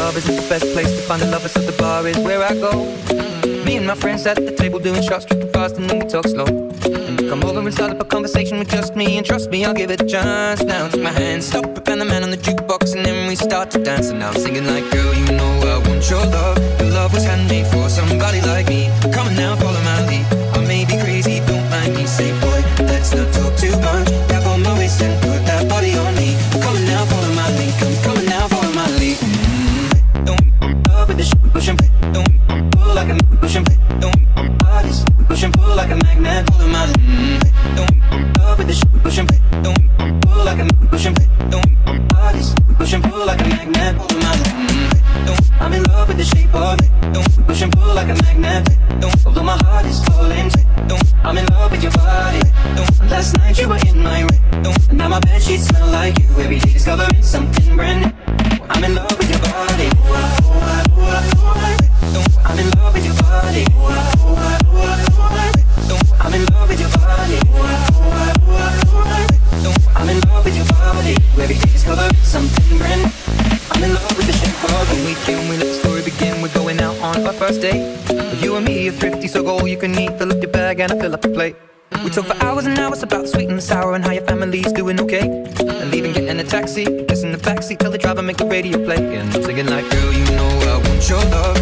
love isn't the best place to find a lover, so the bar is where I go. Me and my friends at the table doing shots, tripping fast, and then we talk slow. Come over and start up a conversation with just me, and trust me, I'll give it a chance. Now take my hand, stop it, and the man on the jukebox, and then we start to dance. And now I'm singing like, girl, you know I want your love. Your love was handmade for somebody like me. Come on now, follow my lead. I may be crazy, don't mind me. Say, boy, let's not talk too much. Grab on my waist and put that body on me. Come on now, follow my lead. Come on now, follow my lead. Don't love with the shit, push and play. Don't pull like a push and play. Don't bodies push and pull like a magnet. Follow my lead. Don't love with the shit, push and play. Don't pull like a push and play. Don't bodies push and pull like a magnet. Follow my lead. Don't, I'm in love with the shape of it. Don't push and pull like a magnet. Don't, although my heart is falling. Don't, I'm in love with your body. Don't, last night you were in my way. Don't, and now my bedsheets smell like you. Every day discovering something brand new. I'm in love with your body. Don't, I'm in love with your body. Don't, I'm in love with your body. Don't, I'm in love with your body. Every day discovering something brand new. I'm in love with the shape of it. Weekend, we let the story begin. We're going out on our first date. You and me are thrifty, so go all you can eat. Fill up your bag and I fill up the plate. We talk for hours and hours about the sweet and the sour and how your family's doing okay. And leaving, getting a taxi, just in the backseat, tell the driver make the radio play. And I'm singing like, girl, you know I want your love.